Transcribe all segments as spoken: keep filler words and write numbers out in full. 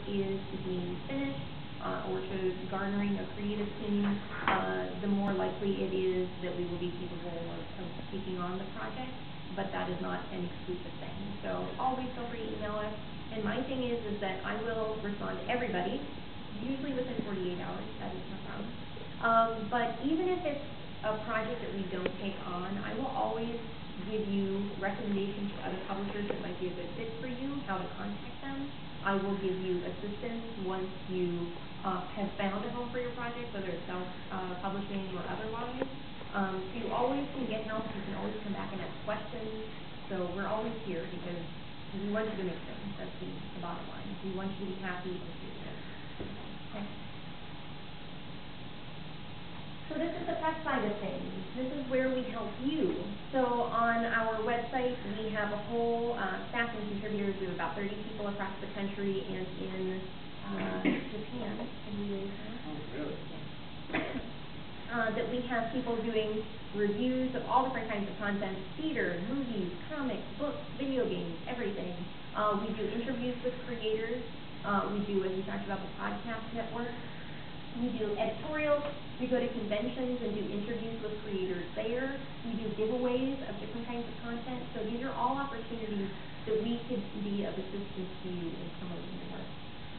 is to being finished uh, or to garnering a creative team, uh, the more likely it is that we will be capable of, of taking on the project, but that is not an exclusive thing. So always feel free to email us. And my thing is, is that I will respond to everybody, usually within forty-eight hours, that is no problem. Um, but even if it's a project that we don't take on, I will always give you recommendations to other publishers that might be a good fit for you, how to contact them. I will give you assistance once you uh, have found a home for your project, whether it's self-publishing uh, or otherwise. Um, so you always can get help. You can always come back and ask questions. So we're always here because we want you to make things. That's the, the bottom line. We want you to be happy and creative. Okay. So this is the tech side of things. This is where we help you. So on our website, we have a whole uh, staff and contributors. We have about thirty people across the country and in uh, Japan. Can we oh, really? Yeah. Uh, that we have people doing reviews of all different kinds of content, theater, movies, comics, books, video games, everything. Uh, we do interviews with creators. Uh, we do, as we talked about, the podcast network. We do editorials. We go to conventions and do interviews with creators there. We do giveaways of different kinds of content. So these are all opportunities that we could be of assistance to you in promoting your work.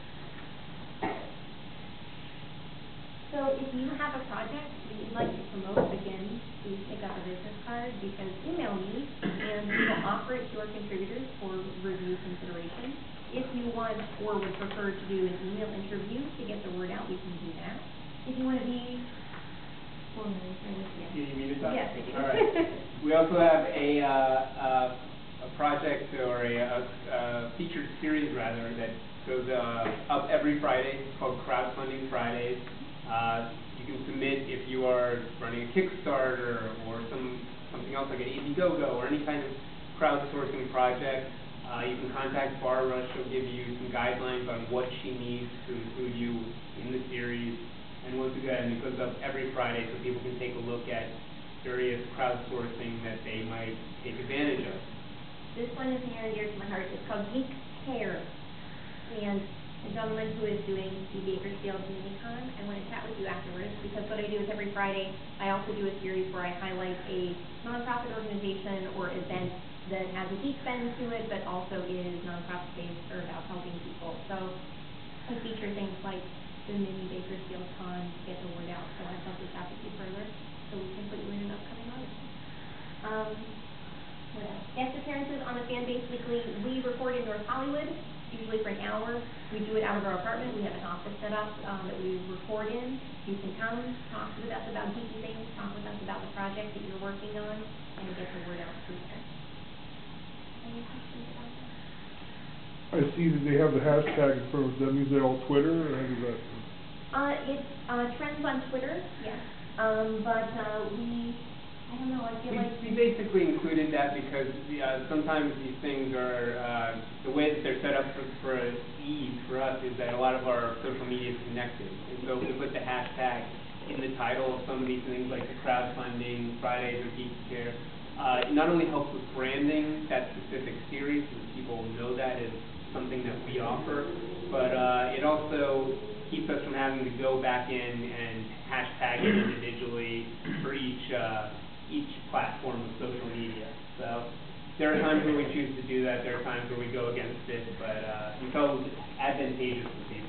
So if you have a project that you'd like to promote, again, please pick up a business card, because email me and we will offer it to our contributors for review consideration. If you want or would prefer to do an email interview to get the word out, we can do that. If you want to be formally, yeah. You mean to talk? Yes, I do. All right. We also have a uh, uh, a project or a, a, a featured series rather that goes uh, up every Friday. It's called Crowdfunding Fridays. Uh, you can submit if you are running a Kickstarter or some something else like an Indiegogo or any kind of crowdsourcing project. Uh, you can contact Barbara. She'll give you some guidelines on what she needs to include you in the series. And once again, it goes up every Friday so people can take a look at various crowdsourcing that they might take advantage of. This one is near and dear to my heart. It's called Geek Care. And the gentleman who is doing the Bakersfield MiniCon, I want to chat with you afterwards, because what I do is every Friday I also do a series where I highlight a nonprofit organization or event that has a geek bend to it, but also is nonprofit-based or about helping people. So I feature things like the mini Bakersfield Con to get the word out. So I'd love to chat with you further, so we can put you in an upcoming audience. Um, what else? Guest appearances on the Fanbase Weekly. We record in North Hollywood, usually for an hour. We do it out of our apartment. We have an office set up um, that we record in. You can come, talk with us about geeky things, talk with us about the project that you're working on, and get the word out through there. Any questions about that? I see that they have the hashtag in front of it. That means they're all Twitter, or how does that? Uh, it's uh, trends on Twitter, yes. Um, but uh, we, I don't know, I feel we, like... We basically included that because uh, sometimes these things are, uh, the way that they're set up for, for ease for us is that a lot of our social media is connected. And so if we put the hashtag in the title of some of these things like the crowdfunding, Fridays, or Geek Care, uh, it not only helps with branding that specific series so that people know that is something that we offer, but uh, it also keeps us from having to go back in and hashtag it individually for each uh, each platform of social media. So there are times where we choose to do that. There are times where we go against it, but uh, we felt it was advantageous to be